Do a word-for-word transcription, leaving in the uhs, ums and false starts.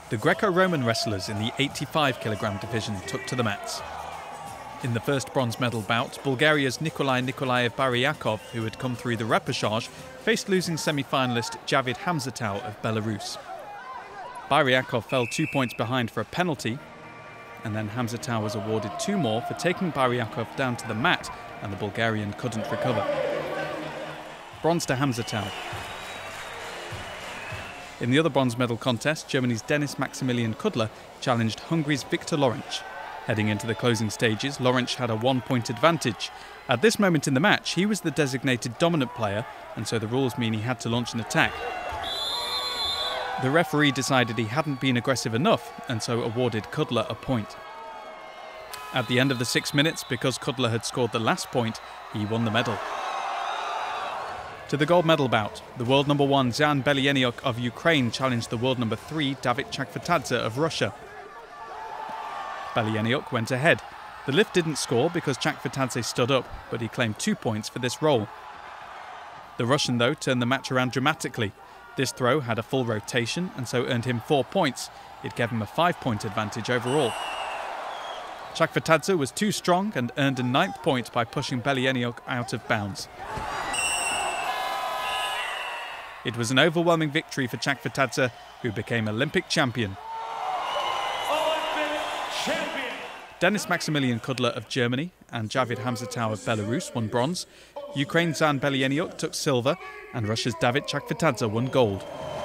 The Greco-Roman wrestlers in the eighty-five kilogram division took to the mats. In the first bronze medal bout, Bulgaria's Nikolai Nikolaev Baryakov, who had come through the repechage, faced losing semi-finalist Javid Hamzatau of Belarus. Baryakov fell two points behind for a penalty, and then Hamzatau was awarded two more for taking Baryakov down to the mat, and the Bulgarian couldn't recover. Bronze to Hamzatau. In the other bronze medal contest, Germany's Denis Maximilian Kudla challenged Hungary's Viktor Lorenc. Heading into the closing stages, Lorenc had a one-point advantage. At this moment in the match, he was the designated dominant player, and so the rules mean he had to launch an attack. The referee decided he hadn't been aggressive enough, and so awarded Kudla a point. At the end of the six minutes, because Kudla had scored the last point, he won the medal. To the gold medal bout, the world number one Zyan Belyenyuk of Ukraine challenged the world number three David Chakvetadze of Russia. Belyenyuk went ahead. The lift didn't score because Chakvetadze stood up, but he claimed two points for this roll. The Russian, though, turned the match around dramatically. This throw had a full rotation and so earned him four points. It gave him a five-point advantage overall. Chakvetadze was too strong and earned a ninth point by pushing Belyenyuk out of bounds. It was an overwhelming victory for Chakvetadze, who became Olympic champion. Olympic champion! Denis Maximilian Kudla of Germany and Javid Hamzatau of Belarus won bronze. Ukraine's Zyan Belyenyuk took silver, and Russia's David Chakvetadze won gold.